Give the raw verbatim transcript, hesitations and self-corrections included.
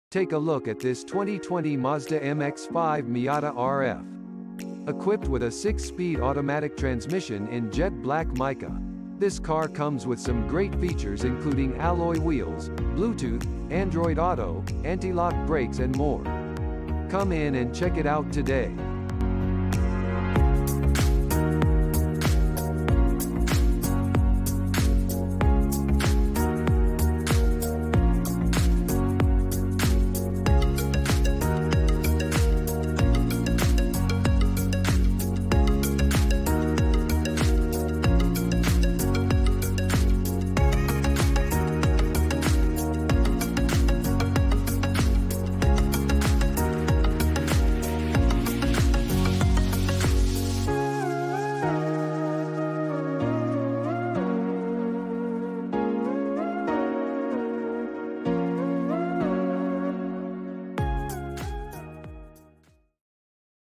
Take a look at this twenty twenty Mazda M X five Miata R F. Equipped with a six-speed automatic transmission in jet black mica, this car comes with some great features including alloy wheels, Bluetooth, Android Auto, anti-lock brakes and more. Come in and check it out today.